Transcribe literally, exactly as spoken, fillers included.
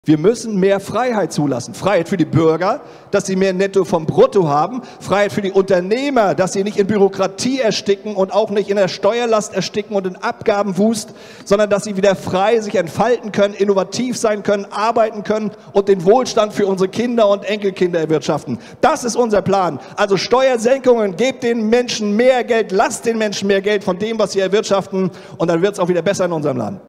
Wir müssen mehr Freiheit zulassen. Freiheit für die Bürger, dass sie mehr Netto vom Brutto haben. Freiheit für die Unternehmer, dass sie nicht in Bürokratie ersticken und auch nicht in der Steuerlast ersticken und in Abgabenwust, sondern dass sie wieder frei sich entfalten können, innovativ sein können, arbeiten können und den Wohlstand für unsere Kinder und Enkelkinder erwirtschaften. Das ist unser Plan. Also Steuersenkungen, gebt den Menschen mehr Geld, lasst den Menschen mehr Geld von dem, was sie erwirtschaften, und dann wird es auch wieder besser in unserem Land.